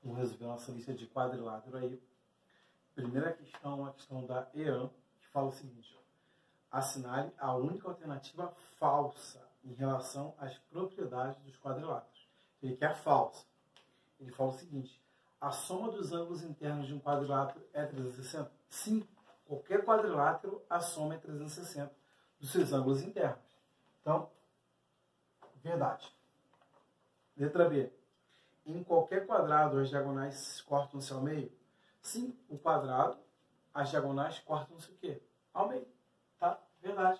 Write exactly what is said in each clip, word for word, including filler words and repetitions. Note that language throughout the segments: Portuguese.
Vamos resolver nossa lista de quadrilátero aí. Primeira questão, a questão da E A N, que fala o seguinte: ó, assinale a única alternativa falsa em relação às propriedades dos quadriláteros. Ele quer falsa. Ele fala o seguinte: a soma dos ângulos internos de um quadrilátero é trezentos e sessenta? Sim, qualquer quadrilátero, a soma é trezentos e sessenta dos seus ângulos internos. Então, verdade. Letra B. Em qualquer quadrado, as diagonais cortam-se ao meio? Sim, o quadrado, as diagonais cortam-se o quê? Ao meio. Tá? Verdade.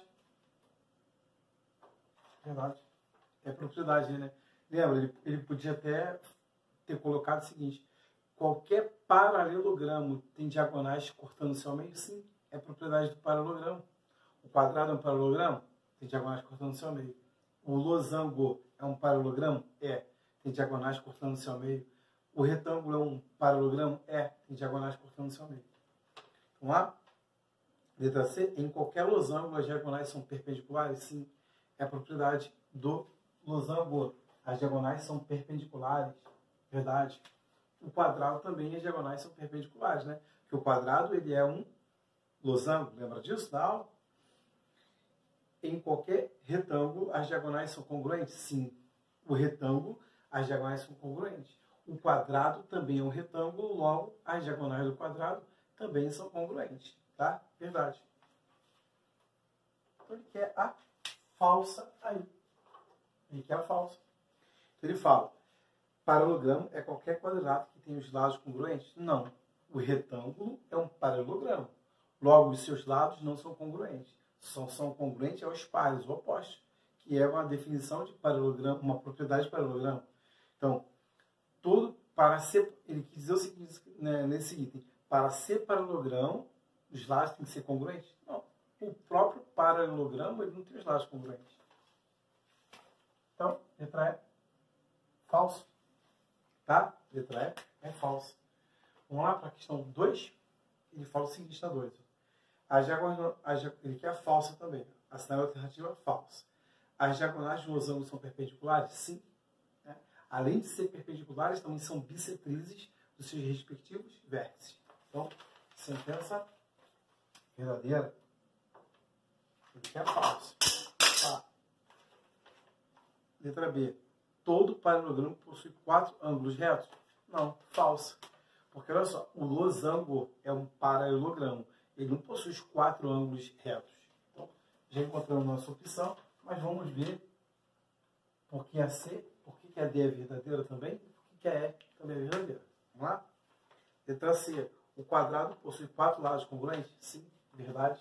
Verdade. É propriedade, né? Lembra, ele, ele podia até ter colocado o seguinte: qualquer paralelogramo tem diagonais cortando-se ao meio? Sim, é propriedade do paralelogramo. O quadrado é um paralelogramo? Tem diagonais cortando-se ao meio. O losango é um paralelogramo? É. Tem diagonais cortando-se ao meio. O retângulo é um paralelogramo? É. Tem diagonais cortando-se ao meio. Vamos lá? Letra C. Em qualquer losango, as diagonais são perpendiculares? Sim. É propriedade do losango. As diagonais são perpendiculares. Verdade. O quadrado também, as diagonais são perpendiculares, né? Porque o quadrado, ele é um losango. Lembra disso da aula? Em qualquer retângulo, as diagonais são congruentes? Sim. O retângulo, as diagonais são congruentes. O quadrado também é um retângulo, logo, as diagonais do quadrado também são congruentes. Tá? Verdade. Então, ele quer a falsa aí. Ele quer a falsa. Então, ele fala: paralelogramo é qualquer quadrilátero que tem os lados congruentes? Não. O retângulo é um paralelogramo. Logo, os seus lados não são congruentes. Só são congruentes aos pares, opostos, que é uma definição de paralelogramo, uma propriedade de paralelogramo. Então, todo, para ser, ele quis dizer o seguinte, né, nesse item: para ser paralelogramo, os lados têm que ser congruentes? Não. O próprio paralelogramo, ele não tem os lados congruentes. Então, letra E, falso. Tá? Letra E é falso. Vamos lá para a questão dois. Ele fala o seguinte na dois. As diagonais, ele quer a falsa também. Assinale a alternativa falsa. As diagonais de losango são perpendiculares? Sim. Né? Além de ser perpendiculares, também são bissetrizes dos seus respectivos vértices. Então, sentença verdadeira. Ele quer falso. Tá. Letra B. Todo paralelogramo possui quatro ângulos retos? Não, falso. Porque, olha só, o losango é um paralelogramo. Ele não possui os quatro ângulos retos. Então, já encontramos nossa opção, mas vamos ver por que a C, por que a D é verdadeira também, por que a E também é verdadeira. Vamos lá? Letra C. O quadrado possui quatro lados congruentes? Sim, verdade.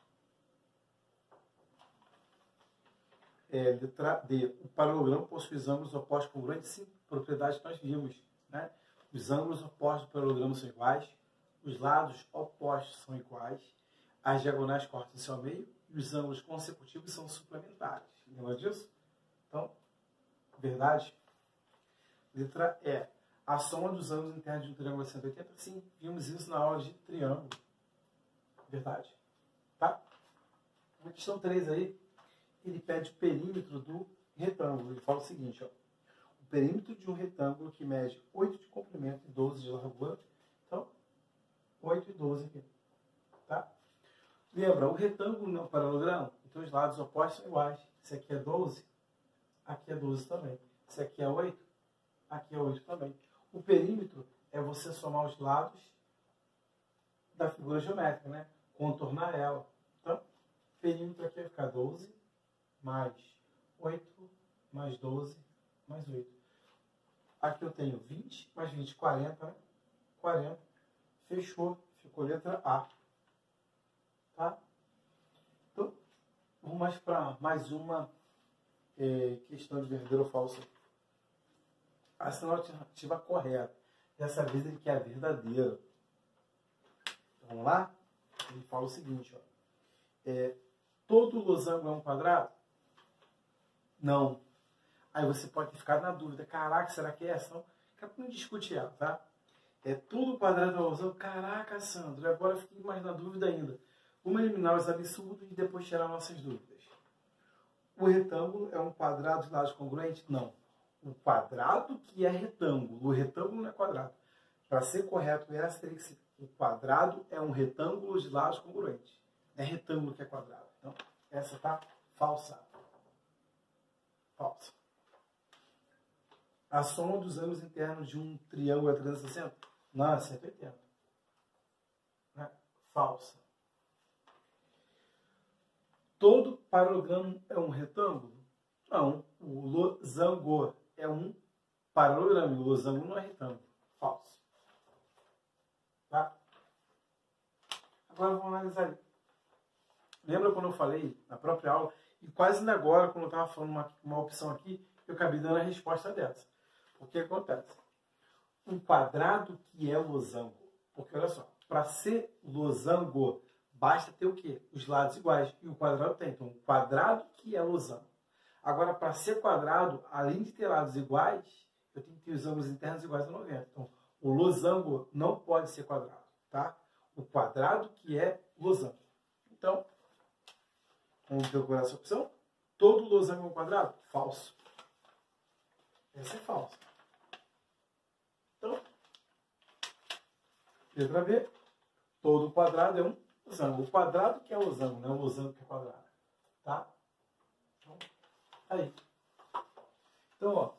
É, letra D. O paralelogramo possui os ângulos opostos congruentes? Sim, propriedade que nós vimos. Né? Os ângulos opostos do paralelogramo são iguais, os lados opostos são iguais, as diagonais cortam-se ao meio e os ângulos consecutivos são suplementares. Lembra disso? Então, verdade. Letra E. A soma dos ângulos internos de um triângulo é cento e oitenta? Sim, vimos isso na aula de triângulo. Verdade. Tá? Na questão três aí, ele pede o perímetro do retângulo. Ele fala o seguinte, ó: o perímetro de um retângulo que mede oito de comprimento e doze de largura. Então, oito e doze aqui. Tá? Lembra, o retângulo não é um paralelogramo, então os lados opostos são iguais. Esse aqui é doze, aqui é doze também. Esse aqui é oito, aqui é oito também. O perímetro é você somar os lados da figura geométrica, né? Contornar ela. Então, o perímetro aqui vai ficar doze mais oito mais doze mais oito. Aqui eu tenho vinte mais vinte, quarenta, né? quarenta. Fechou. Ficou letra A. Tá? Então, vamos mais para mais uma é, questão de verdadeiro ou falso. Assinale a alternativa correta. Dessa vez ele quer a verdadeira. Então, vamos lá? Ele fala o seguinte, ó. É, todo losango é um quadrado? Não. Aí você pode ficar na dúvida. Caraca, será que é essa? Não, não discute ela, tá? É tudo quadrado é losango? Caraca, Sandro, agora eu fiquei mais na dúvida ainda. Vamos eliminar os absurdos e depois tirar nossas dúvidas. O retângulo é um quadrado de lados congruentes? Não. O quadrado que é retângulo. O retângulo não é quadrado. para ser correto essa teria que ser, o quadrado é um retângulo de lados congruentes. É retângulo que é quadrado. Então, essa está falsa. Falsa. A soma dos ângulos internos de um triângulo é trezentos e sessenta? Não, é cento e oitenta. Né? Falsa. Todo paralelogramo é um retângulo? Não. O losango é um paralelogramo. O losango não é retângulo. Falso. Tá? Agora vamos analisar. Lembra quando eu falei na própria aula? E quase ainda agora, quando eu estava falando uma, uma opção aqui, eu acabei dando a resposta dessa. O que acontece? Um quadrado que é losango. Porque olha só, para ser losango, basta ter o quê? Os lados iguais. E o quadrado tem. Então, um quadrado que é losango. Agora, para ser quadrado, além de ter lados iguais, eu tenho que ter os ângulos internos iguais a noventa. Então, o losango não pode ser quadrado. Tá? O quadrado que é losango. Então, vamos procurar essa opção. Todo losango é um quadrado? Falso. Essa é falsa. Então, letra B. Todo quadrado é um losango. O quadrado que é losango, não é o losango que é quadrado. Tá? Então, aí. Então, ó.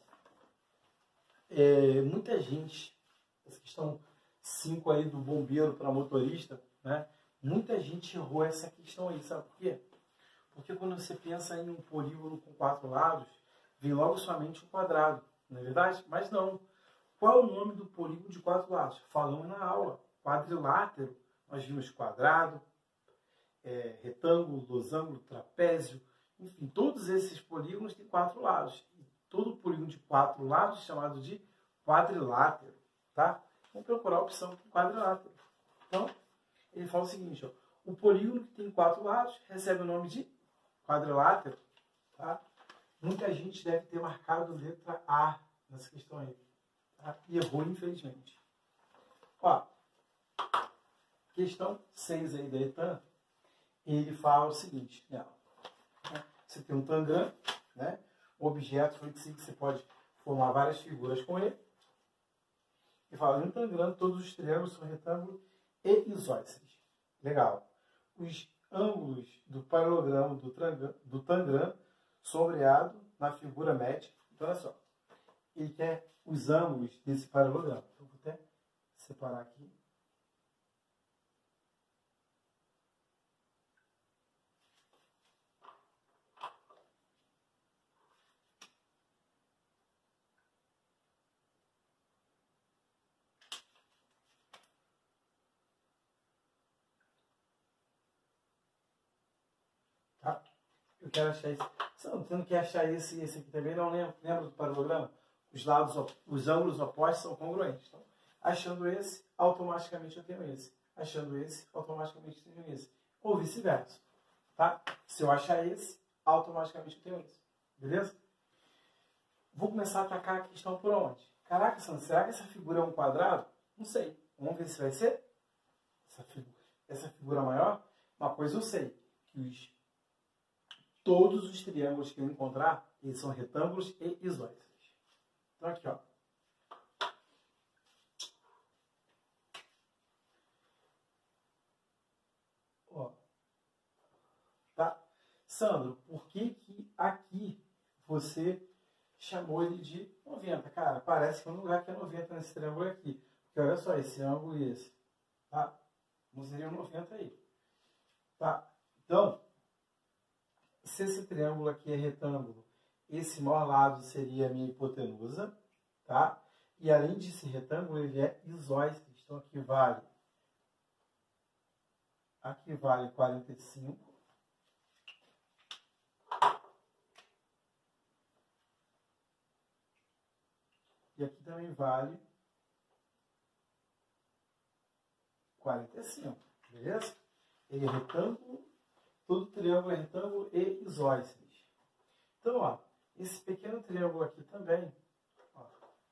É, muita gente, essa questão cinco aí do bombeiro para motorista, né? Muita gente errou essa questão aí, sabe por quê? Porque quando você pensa em um polígono com quatro lados, vem logo somente um quadrado, não é verdade? Mas não. Qual é o nome do polígono de quatro lados? Falamos na aula. Quadrilátero. Nós vimos quadrado, é, retângulo, losango, trapézio. Enfim, todos esses polígonos têm quatro lados. E todo polígono de quatro lados é chamado de quadrilátero. Tá? Vamos procurar a opção quadrilátero. Então, ele fala o seguinte, ó, o polígono que tem quatro lados recebe o nome de quadrilátero. Tá? Muita gente deve ter marcado letra A nessa questão aí. Tá? E errou, infelizmente. Ó, questão seis aí da Etan, ele fala o seguinte, né? Você tem um tangram, né? O objeto flexível que você pode formar várias figuras com ele. E fala, no tangram, todos os triângulos são retângulos e isósceles. Legal. Os ângulos do paralelogramo do, do tangram sombreado na figura média. Então, olha só. Ele quer os ângulos desse paralelogramo. Então, vou até separar aqui. Tá? Eu quero achar esse. Você não quer achar esse e esse aqui também? Não lembra, lembra do paralelogramo? Os lados, os ângulos opostos são congruentes. Então, achando esse, automaticamente eu tenho esse. Achando esse, automaticamente eu tenho esse. Ou vice-versa. Tá? Se eu achar esse, automaticamente eu tenho esse. Beleza? Vou começar a atacar a questão por onde? Caraca, Sandro, será que essa figura é um quadrado? Não sei. Vamos ver se vai ser. Essa figura, essa figura maior? Uma coisa eu sei. Que os, todos os triângulos que eu encontrar, eles são retângulos e isósceles. Então aqui, ó. Ó. Tá? Sandro, por que que aqui você chamou ele de noventa? Cara, parece que é um lugar que é noventa nesse triângulo aqui. Porque olha só, esse ângulo e esse. Tá? Não seria noventa aí. Tá? Então, se esse triângulo aqui é retângulo, esse maior lado seria a minha hipotenusa, tá? E além de ser retângulo, ele é isósceles. Então aqui vale, aqui vale quarenta e cinco. E aqui também vale quarenta e cinco, beleza? Ele é retângulo, todo triângulo é retângulo e isósceles. Então, ó, esse pequeno triângulo aqui também, ó,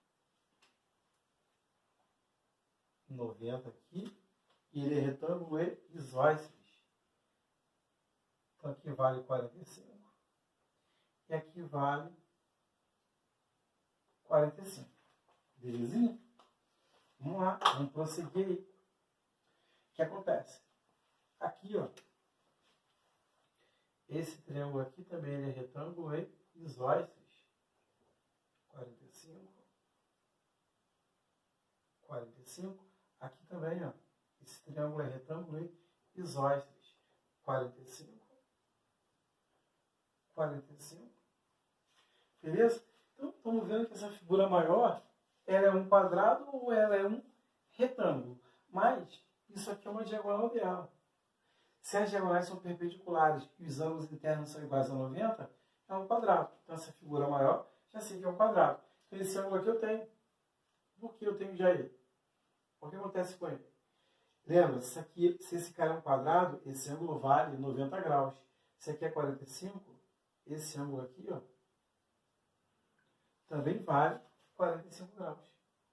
noventa aqui, e ele é retângulo e isósceles. Então aqui vale quarenta e cinco. E aqui vale quarenta e cinco. Belezinha? Vamos lá. Vamos prosseguir aí. O que acontece? Aqui, ó. Esse triângulo aqui também ele é retângulo e isósceles. quarenta e cinco. quarenta e cinco. Aqui também, ó. Esse triângulo é retângulo e isósceles. quarenta e cinco. quarenta e cinco. Beleza? Então, estamos vendo que essa figura maior, ela é um quadrado ou ela é um retângulo. Mas, isso aqui é uma diagonal dela. Se as diagonais são perpendiculares e os ângulos internos são iguais a noventa, é um quadrado. Então, essa figura maior, já sei que é um quadrado. Então, esse ângulo aqui eu tenho. Por que eu tenho já ele? O que acontece com ele? Lembra, se, aqui, se esse cara é um quadrado, esse ângulo vale noventa graus. Se aqui é quarenta e cinco, esse ângulo aqui, ó, também vale quarenta e cinco graus.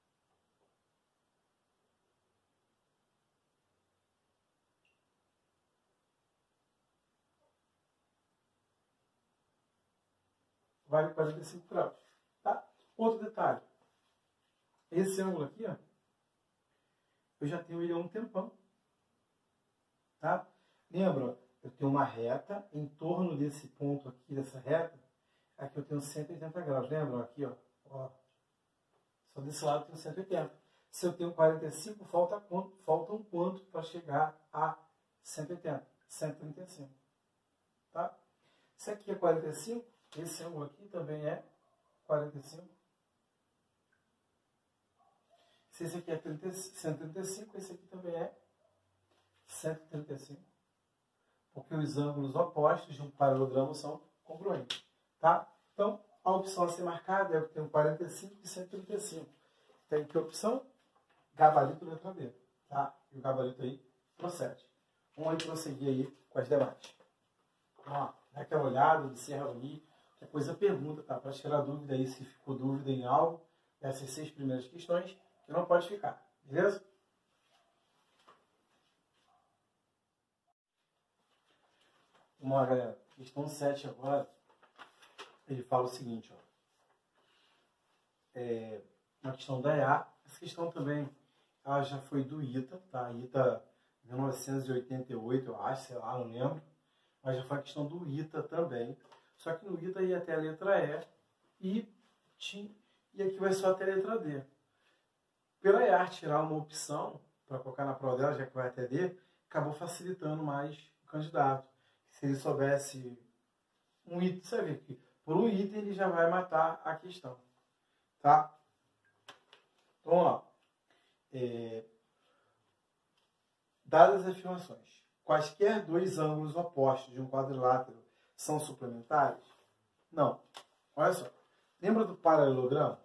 Vale quarenta e cinco graus. Tá? Outro detalhe. Esse ângulo aqui, ó, eu já tenho ele há um tempão. Tá? Lembra, ó, eu tenho uma reta em torno desse ponto aqui, dessa reta. Aqui eu tenho cento e oitenta graus. Lembra? Aqui, ó, ó. Só desse lado eu tenho cento e oitenta. Se eu tenho quarenta e cinco, falta quanto? Falta um quanto para chegar a cento e oitenta? cento e trinta e cinco. Tá? Se aqui é quarenta e cinco, esse ângulo aqui também é quarenta e cinco. Se esse aqui é cento e trinta e cinco, esse aqui também é cento e trinta e cinco. Porque os ângulos opostos de um paralelogramo são congruentes. Tá? Então, a opção a ser marcada é eu tenho quarenta e cinco e cento e trinta e cinco. Tem que opção? Gabarito letra B. Tá? E o gabarito aí procede. Vamos aí prosseguir aí com as demais. Vamos lá. Dá aquela olhada, observa aí. Qualquer coisa pergunta, tá? Para tirar dúvida aí, se ficou dúvida em algo, essas seis primeiras questões, que não pode ficar. Beleza? Vamos lá, galera. Questão sete agora. Ele fala o seguinte, ó. É uma questão da E A. Essa questão também, ela já foi do ITA, tá? ITA mil novecentos e oitenta e oito, eu acho, sei lá, não lembro. Mas já foi a questão do ITA também. Só que no ITA ia até a letra E e, tinha, e aqui vai só até a letra D. Pela E A tirar uma opção para colocar na prova dela, já que vai até D, acabou facilitando mais o candidato. Se ele soubesse um item, você vê que por um item ele já vai matar a questão. Tá? Então, vamos lá. É, dadas as afirmações, quaisquer dois ângulos opostos de um quadrilátero são suplementares? Não. Olha só. Lembra do paralelogramo?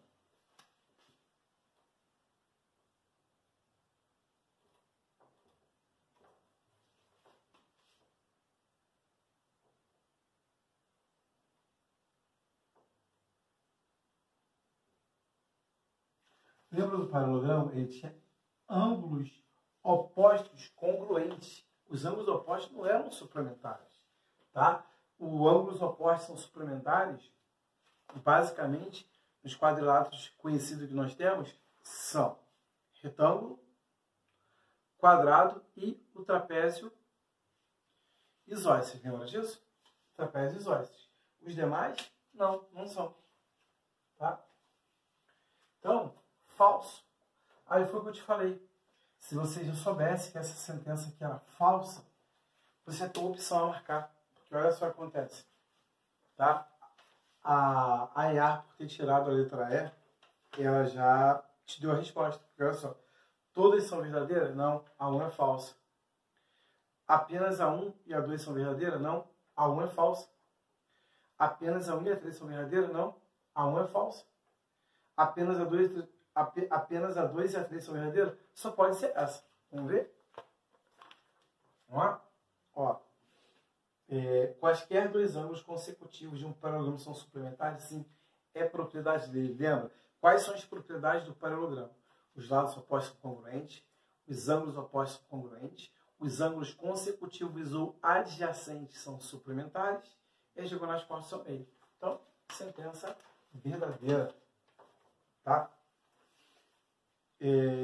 Lembra do paralelogramo? Ele tinha ângulos opostos congruentes. Os ângulos opostos não eram suplementares. Tá? Os ângulos opostos são suplementares, basicamente, nos quadriláteros conhecidos que nós temos, são retângulo, quadrado e o trapézio isósceles. Lembra disso? Trapézio isósceles. Os demais, não, não são. Tá? Então, falso. Aí foi o que eu te falei. Se você já soubesse que essa sentença aqui era falsa, você tem a opção a marcar. Porque olha só o que acontece. Tá? A, a E A, por ter tirado a letra E, ela já te deu a resposta. Porque olha só. Todas são verdadeiras? Não. A um é falsa. Apenas a um e a dois são verdadeiras? Não. A um é falsa. Apenas a um e a três são verdadeiras? Não. A um é falsa. Apenas a dois, apenas a dois e a três são verdadeiras? Só pode ser essa. Vamos ver? Vamos lá? Ó. É, quaisquer dois ângulos consecutivos de um paralelogramo são suplementares? Sim. É propriedade dele. Lembra? Quais são as propriedades do paralelogramo? Os lados opostos são congruentes. Os ângulos opostos são congruentes. Os ângulos consecutivos ou adjacentes são suplementares. E as diagonais opostas são ele. Então, sentença verdadeira. Tá? É,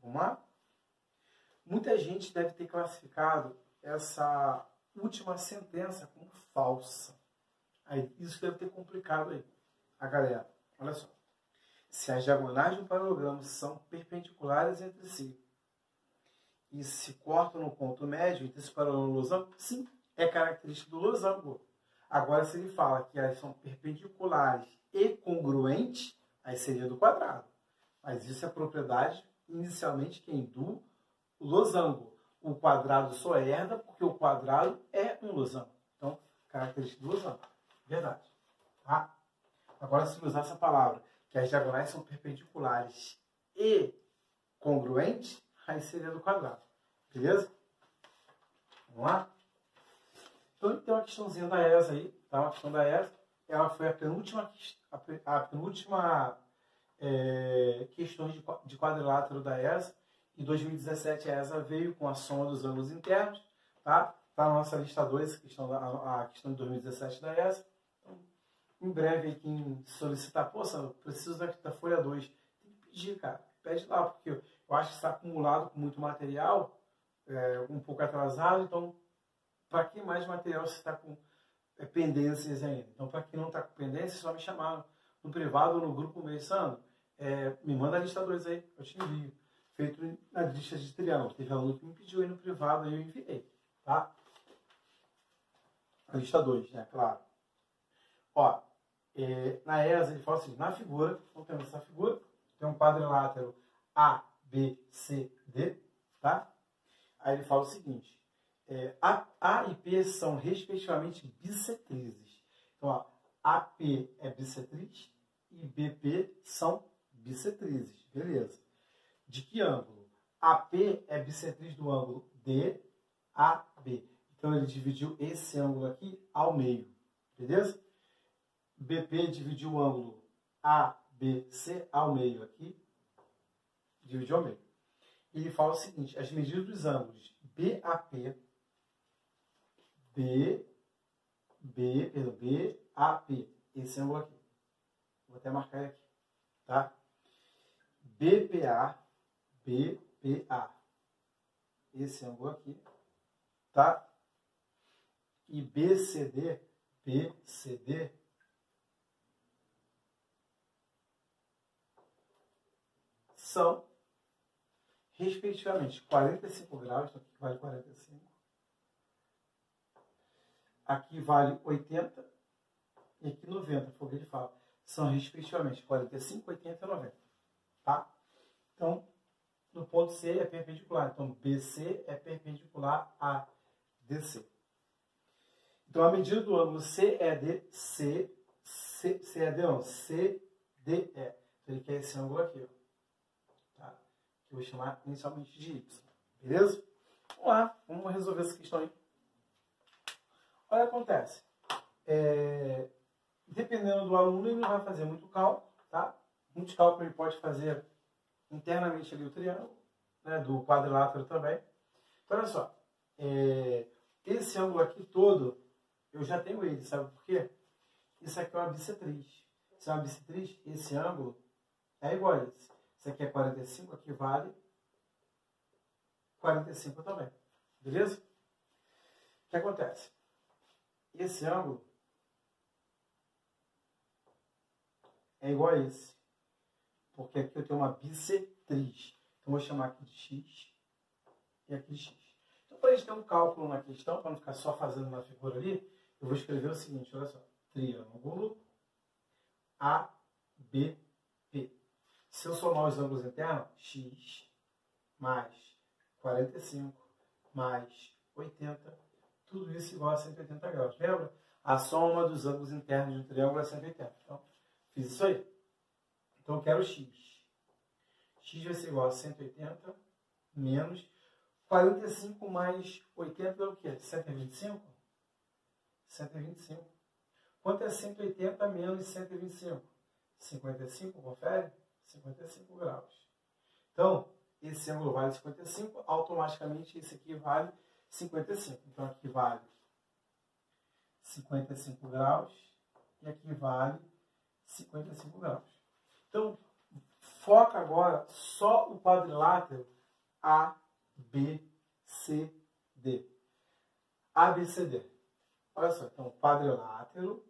Vamos lá? Muita gente deve ter classificado essa última sentença como falsa. Aí, isso deve ter complicado aí a galera. Olha só. Se as diagonais de um paralelogramo são perpendiculares entre si e se cortam no ponto médio entre esse paralelo e o losango, sim, é característica do losango. Agora, se ele fala que elas são perpendiculares e congruentes, aí seria do quadrado. Mas isso é propriedade, inicialmente, quem? Do losango. O quadrado só herda porque o quadrado é um losango. Então, característica do losango. Verdade. Tá? Agora, se usar essa palavra, que as diagonais são perpendiculares e congruentes, aí seria do quadrado. Beleza? Vamos lá? Então, tem uma questãozinha da E S A aí, tá? Uma questão da E S A. Ela foi a penúltima, a penúltima é, questão de, de quadrilátero da E S A. Em dois mil e dezessete, a E S A veio com a soma dos ângulos internos, tá? Tá na nossa lista dois, a questão, da, a questão de dois mil e dezessete da E S A. Então, em breve, quem solicitar, poxa, eu preciso da, da folha dois. Tem que pedir, cara. Pede lá, porque eu acho que está acumulado com muito material, é, um pouco atrasado, então, para que mais material você está com é, pendências ainda? Então, para quem não está com pendências, só me chamar no privado ou no grupo mesmo, Sandro, é, me manda a lista dois aí, eu te envio. Feito na lista de triângulo. Teve aluno que me pediu aí no privado, aí eu enviei, tá? A lista dois, né? Claro. Ó, é, na E S A ele fala assim, na figura, vamos ter essa figura, tem um quadrilátero A, B, C, D, tá? Aí ele fala o seguinte, é, A, A e P são respectivamente bissetrizes. Então, ó, A P é bissetriz e B P são bissetrizes, beleza? De que ângulo? A P é bissetriz do ângulo D A B. Então, ele dividiu esse ângulo aqui ao meio, beleza? B P dividiu o ângulo A B C ao meio aqui, dividiu ao meio. Ele fala o seguinte, as medidas dos ângulos B A P, B, B, perdão, B A P, esse ângulo aqui. Vou até marcar ele aqui, tá? B P A, B P A, esse ângulo aqui, tá? E B C D, B C D, são, respectivamente, quarenta e cinco graus, então aqui vale quarenta e cinco, aqui vale oitenta e aqui noventa, foi o que ele fala. São, respectivamente, quarenta e cinco, oitenta e noventa, tá? Então, no ponto C é perpendicular. Então, B C é perpendicular a D C. Então, a medida do ângulo C E D, C, C, C E D não, C D E. Então, ele quer esse ângulo aqui, ó. Tá? Que eu vou chamar inicialmente de Y. Beleza? Vamos lá, vamos resolver essa questão aí. Olha o que acontece. É, dependendo do aluno, ele não vai fazer muito cálculo, tá? Muitos cálculos ele pode fazer internamente ali o triângulo, né, do quadrilátero também. Então, olha só, é, esse ângulo aqui todo, eu já tenho ele, sabe por quê? Isso aqui é uma bissetriz. Se é uma bissetriz, esse ângulo é igual a esse. Isso aqui é quarenta e cinco, aqui vale quarenta e cinco também. Beleza? O que acontece? Esse ângulo é igual a esse. Porque aqui eu tenho uma bissetriz. Então, eu vou chamar aqui de X e aqui de X. Então, para a gente ter um cálculo na questão, para não ficar só fazendo na figura ali, eu vou escrever o seguinte, olha só. Triângulo A B P. Se eu somar os ângulos internos, X mais quarenta e cinco mais oitenta, tudo isso igual a cento e oitenta graus. Lembra? A soma dos ângulos internos de um triângulo é cento e oitenta. Então, fiz isso aí. Então, eu quero X. X vai ser igual a cento e oitenta menos quarenta e cinco mais oitenta é o quê? cento e vinte e cinco? cento e vinte e cinco. Quanto é cento e oitenta menos cento e vinte e cinco? cinquenta e cinco, confere? cinquenta e cinco graus. Então, esse ângulo vale cinquenta e cinco, automaticamente esse aqui vale cinquenta e cinco. Então, aqui vale cinquenta e cinco graus e aqui vale cinquenta e cinco graus. Então, Foca agora só o quadrilátero A, B, C, D. A, B, C, D. Olha só, então, quadrilátero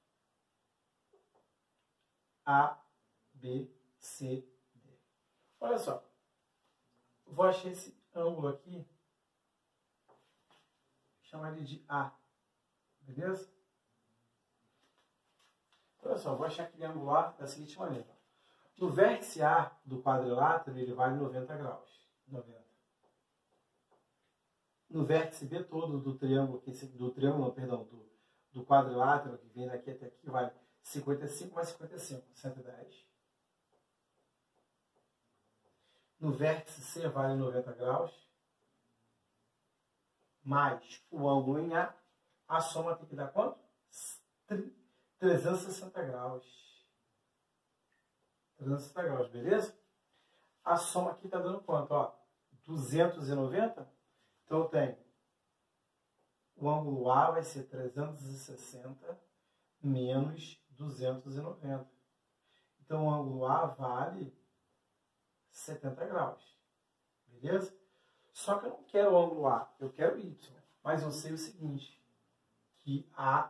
A, B, C, D. Olha só, vou achar esse ângulo aqui, chamar ele de A, beleza? Olha só, vou achar aquele ângulo A da seguinte maneira. No vértice A do quadrilátero, ele vale noventa graus. noventa. No vértice B todo do triângulo, do triângulo, perdão, do, do quadrilátero, que vem daqui até aqui, vale cinquenta e cinco mais cinquenta e cinco, cento e dez. No vértice C vale noventa graus. Mais o ângulo em A, a soma tem que dar quanto? trezentos e sessenta graus. trezentos e sessenta graus, beleza? A soma aqui está dando quanto? Ó, duzentos e noventa. Então eu tenho o ângulo A vai ser trezentos e sessenta menos duzentos e noventa. Então o ângulo A vale setenta graus. Beleza? Só que eu não quero o ângulo A, eu quero Y. Mas eu sei o seguinte, que A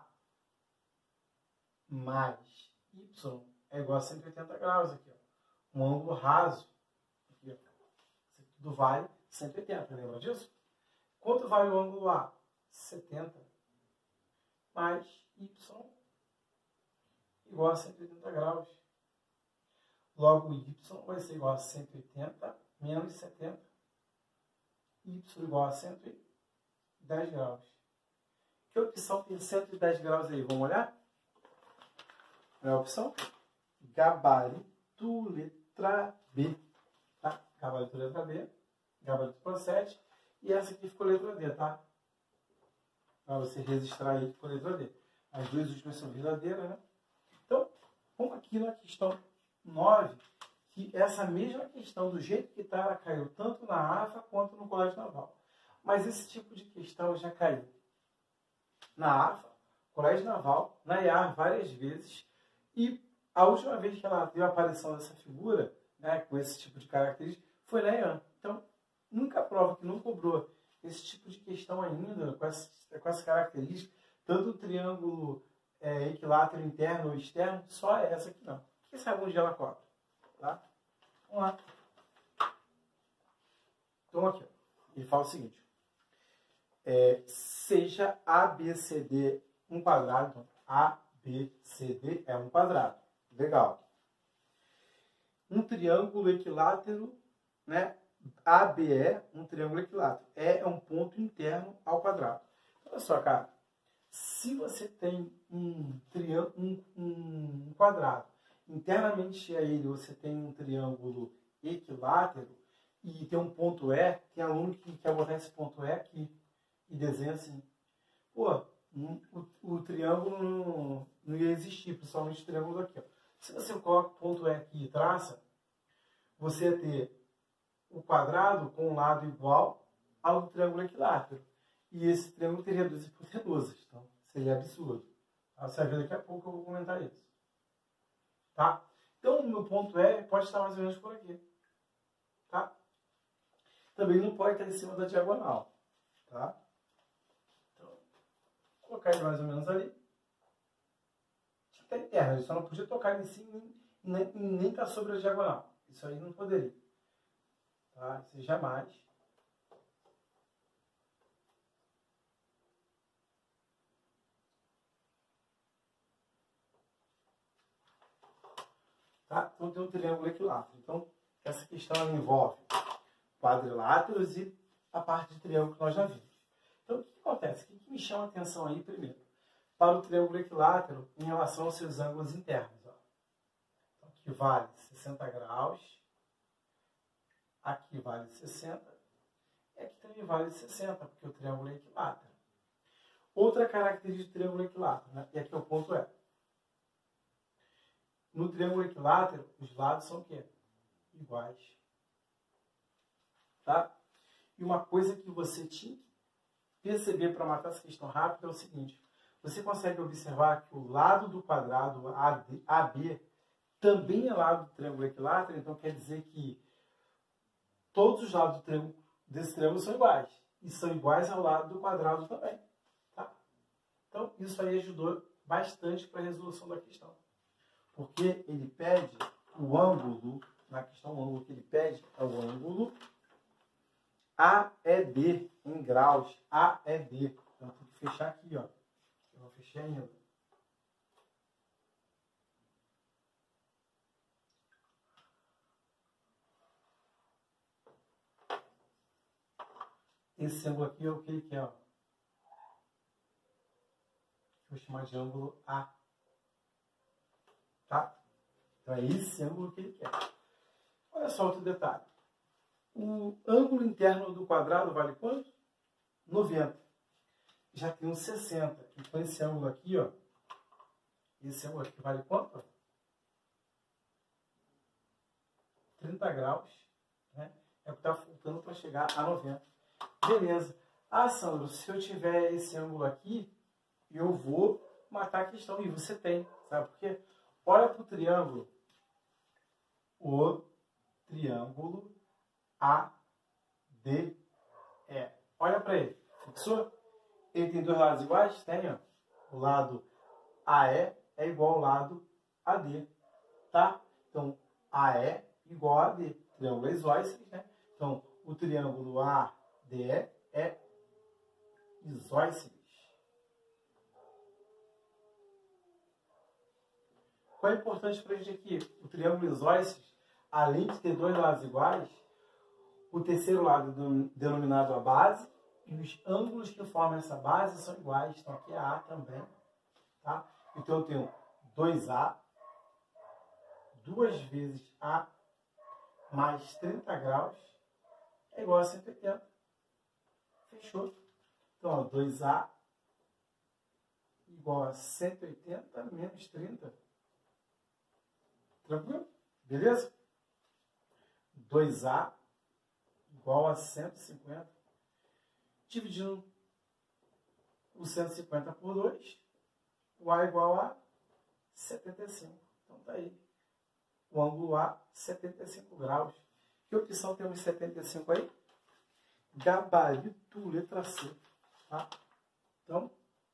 mais Y é igual a cento e oitenta graus aqui, ó. Um ângulo raso. Aqui, ó. Isso tudo vale cento e oitenta, lembra disso? Quanto vale o ângulo A? setenta. Mais Y igual a cento e oitenta graus. Logo, Y vai ser igual a cento e oitenta menos setenta. Y igual a cento e dez graus. Que opção tem cento e dez graus aí? Vamos olhar? É a opção gabarito letra B. Tá? Gabarito letra B. Gabarito procede. E essa aqui ficou letra D, tá? Para você registrar aí, ficou letra D. As duas últimas são verdadeiras, né? Então, vamos aqui na questão nove, que essa mesma questão, do jeito que está, ela caiu tanto na AFA quanto no Colégio Naval. Mas esse tipo de questão já caiu na AFA, Colégio Naval, na I A R várias vezes. E a última vez que ela teve a aparição dessa figura, né, com esse tipo de característica, foi na I A N. Então, nunca prova que não cobrou esse tipo de questão ainda, com essa, com essa característica, tanto o triângulo é, equilátero interno ou externo, só essa aqui não. Quem sabe onde ela cobra? Tá? Vamos lá. Então, aqui, ó, ele fala o seguinte. É, seja A, B, C, D um quadrado. Então, A, B, C, D é um quadrado. Legal. Um triângulo equilátero, né? A B E, um triângulo equilátero. E é um ponto interno ao quadrado. Olha só, cara. Se você tem um, triângulo, um, um quadrado, internamente a ele você tem um triângulo equilátero e tem um ponto E, tem aluno que quer botar esse ponto E aqui e desenha assim. Pô, um, o, o triângulo não, não ia existir, principalmente o triângulo aqui. Ó. Se você coloca o ponto E aqui e traça, você ia ter o quadrado com um lado igual ao do triângulo equilátero. E esse triângulo teria duas hipotenusas. Então, seria absurdo. Tá? Você vai ver daqui a pouco, eu vou comentar isso. Tá? Então, o meu ponto E pode estar mais ou menos por aqui. Tá? Também não pode estar em cima da diagonal. Tá? Então, vou colocar ele mais ou menos ali. Tinha que estar interno. Ele só não podia tocar ele em cima e nem, nem estar sobre a diagonal. Isso aí não poderia. Tá? Isso jamais. Tá? Então tem um triângulo equilátero. Então, essa questão ela envolve quadriláteros e a parte de triângulo que nós já vimos. Então, o que acontece? O que me chama a atenção aí primeiro? Para o triângulo equilátero em relação aos seus ângulos internos. Ó. Então, aqui vale sessenta graus. Aqui vale sessenta. E aqui também vale sessenta, porque o triângulo é equilátero. Outra característica do triângulo equilátero, né? E aqui é o ponto E. No triângulo equilátero, os lados são o quê? Iguais. Tá? E uma coisa que você tinha que perceber para matar essa questão rápida é o seguinte. Você consegue observar que o lado do quadrado A B também é lado do triângulo equilátero, então quer dizer que todos os lados do triângulo, desse triângulo são iguais. E são iguais ao lado do quadrado também. Tá? Então, isso aí ajudou bastante para a resolução da questão. Porque ele pede o ângulo, na questão o ângulo que ele pede é o ângulo A E D, em graus. A E D. Então, tem que fechar aqui, ó. Eu não fechei ainda. Esse ângulo aqui é o que ele quer, ó. Vou chamar de ângulo A. Tá? Então é esse ângulo que ele quer. Olha só outro detalhe. O ângulo interno do quadrado vale quanto? noventa. Já tem um sessenta. Então esse ângulo aqui, ó. Esse ângulo aqui vale quanto? trinta graus. Né? É o que está faltando para chegar a noventa. Beleza. Ah, Sandro, se eu tiver esse ângulo aqui, eu vou matar a questão. E você tem. Sabe por quê? Olha para o triângulo. O triângulo A D E. Olha para ele. Fixou? Ele tem dois lados iguais? Tem, ó. O lado A E é igual ao lado A D. Tá? Então, A E igual a D. Triângulo isósceles, né? Então, o triângulo A D E é isósceles. Qual é importante para a gente aqui? O triângulo isósceles, além de ter dois lados iguais, o terceiro lado denominado a base, e os ângulos que formam essa base são iguais. Então aqui é A também. Tá? Então eu tenho dois A, duas vezes A, mais trinta graus, é igual a cento e oitenta. Fechou? Então, ó, dois A igual a cento e oitenta menos trinta. Tranquilo? Beleza? dois A igual a cento e cinquenta. Dividindo o cento e cinquenta por dois, o A igual a setenta e cinco. Então, tá aí. O ângulo A, setenta e cinco graus. Que opção temos setenta e cinco aí? Gabarito, letra C. Tá? Então,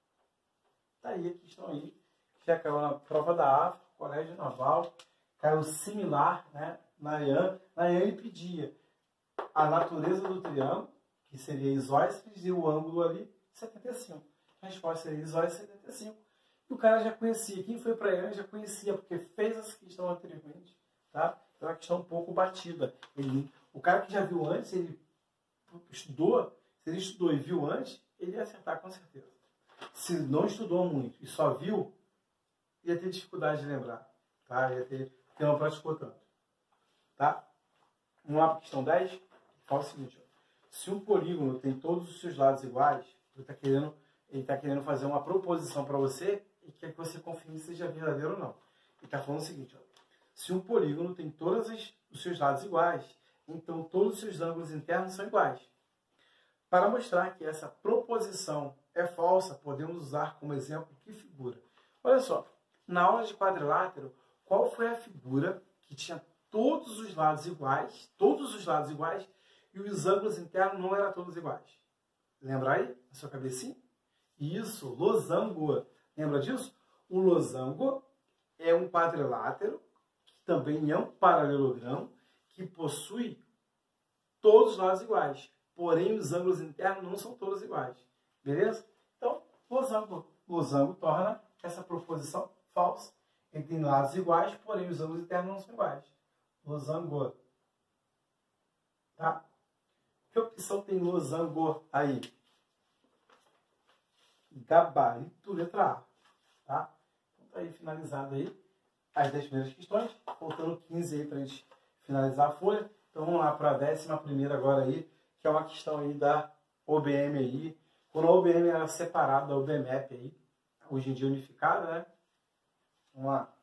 tá aí a questão aí. Já caiu na prova da África, Colégio Naval. Caiu similar, né? Na I A N. Na I A N ele pedia a natureza do triângulo, que seria isósceles, e o ângulo ali, setenta e cinco. A resposta seria isósceles, setenta e cinco. E o cara já conhecia. Quem foi para a I A N já conhecia, porque fez essa questão anteriormente. Tá? Então é uma questão um pouco batida. Ele, o cara que já viu antes, ele estudou, se ele estudou e viu antes, ele ia acertar com certeza. Se não estudou muito e só viu, ia ter dificuldade de lembrar. Tá? Ia ter, porque não praticou tanto. Tá? Vamos lá para a questão dez. Fala o seguinte, ó. Se um polígono tem todos os seus lados iguais, ele está querendo, ele tá querendo fazer uma proposição para você e quer que você confirme se seja verdadeiro ou não. Ele está falando o seguinte, ó. Se um polígono tem todos os seus lados iguais, então todos os seus ângulos internos são iguais. Para mostrar que essa proposição é falsa, podemos usar como exemplo que figura? Olha só, na aula de quadrilátero, qual foi a figura que tinha todos os lados iguais, todos os lados iguais, e os ângulos internos não eram todos iguais? Lembra aí, na sua cabecinha? Isso, losango. Lembra disso? O losango é um quadrilátero, que também é um paralelogramo, que possui todos os lados iguais. Porém, os ângulos internos não são todos iguais. Beleza? Então, losango. Losango torna essa proposição falsa. Ele tem lados iguais, porém os ângulos internos não são iguais. Losango. Tá? Que opção tem losango aí? Gabarito, letra A. Tá? Então, tá aí finalizado aí as dez primeiras questões. Faltando quinze aí para a gente finalizar a folha. Então, vamos lá para a décima primeira agora aí, que é uma questão aí da O B M aí. Quando a O B M era separada da O B M E P aí, hoje em dia unificada, né? Vamos lá.